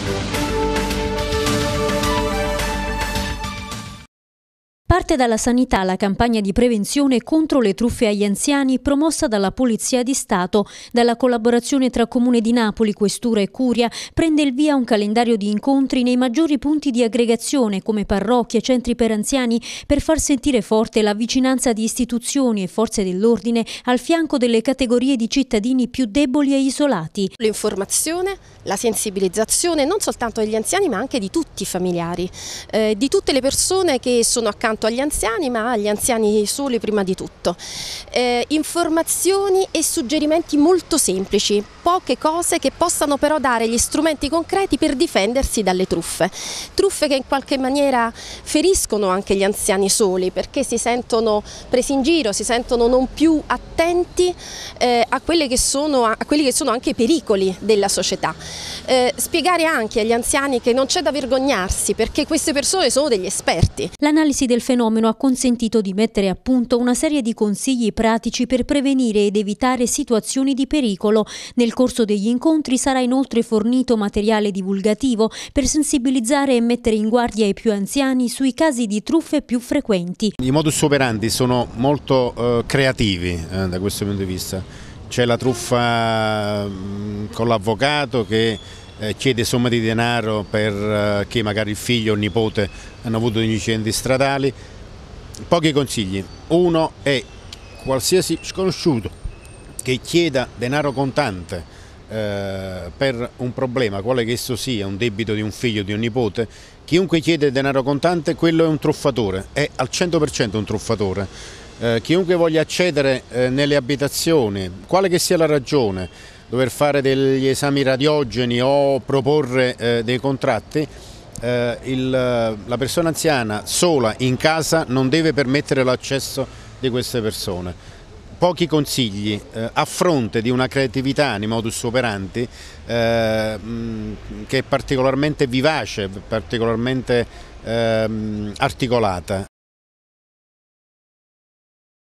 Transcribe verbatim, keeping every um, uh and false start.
Parte dalla sanità la campagna di prevenzione contro le truffe agli anziani promossa dalla Polizia di Stato. Dalla collaborazione tra Comune di Napoli, Questura e Curia prende il via un calendario di incontri nei maggiori punti di aggregazione come parrocchie, centri per anziani, per far sentire forte la vicinanza di istituzioni e forze dell'ordine al fianco delle categorie di cittadini più deboli e isolati. L'informazione, la sensibilizzazione non soltanto degli anziani ma anche di tutti i familiari, eh, di tutte le persone che sono accanto agli anziani, ma agli anziani soli prima di tutto. Eh, informazioni e suggerimenti molto semplici, poche cose che possano però dare gli strumenti concreti per difendersi dalle truffe. Truffe che in qualche maniera feriscono anche gli anziani soli perché si sentono presi in giro, si sentono non più attenti eh, a, quelle che sono, a quelli che sono anche i pericoli della società. Eh, spiegare anche agli anziani che non c'è da vergognarsi perché queste persone sono degli esperti. L'analisi del fenomeno ha consentito di mettere a punto una serie di consigli pratici per prevenire ed evitare situazioni di pericolo. Nel corso degli incontri sarà inoltre fornito materiale divulgativo per sensibilizzare e mettere in guardia i più anziani sui casi di truffe più frequenti. I modus operandi sono molto eh, creativi eh, da questo punto di vista. C'è la truffa mh, con l'avvocato che eh, chiede somme di denaro perché eh, magari il figlio o il nipote hanno avuto degli incidenti stradali. Pochi consigli. Uno è qualsiasi sconosciuto che chieda denaro contante eh, per un problema, quale che esso sia, un debito di un figlio o di un nipote, chiunque chiede denaro contante, quello è un truffatore, è al cento per cento un truffatore. Eh, chiunque voglia accedere eh, nelle abitazioni, quale che sia la ragione, dover fare degli esami radiogeni o proporre eh, dei contratti, eh, il, la persona anziana sola in casa non deve permettere l'accesso di queste persone. Pochi consigli eh, a fronte di una creatività nei modus operandi eh, mh, che è particolarmente vivace, particolarmente eh, articolata.